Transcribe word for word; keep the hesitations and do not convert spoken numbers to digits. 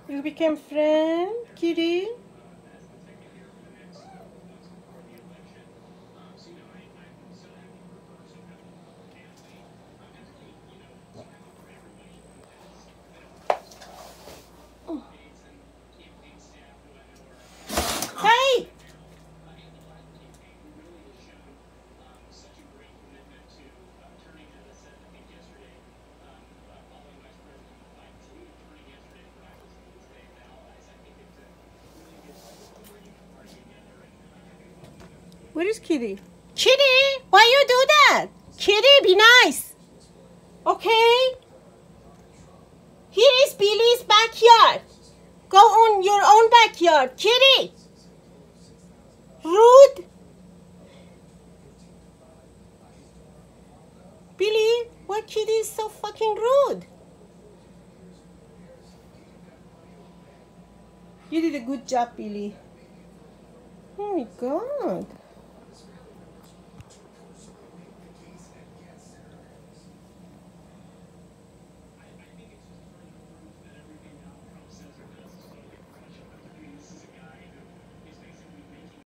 You became friend, Kitty? Hey! Where is Kitty? Kitty, why you do that? Kitty, be nice. Okay? Here is Billy's backyard. Go on your own backyard. Kitty! Rude! Billy, why Kitty is so fucking rude? You did a good job, Billy. Oh my god.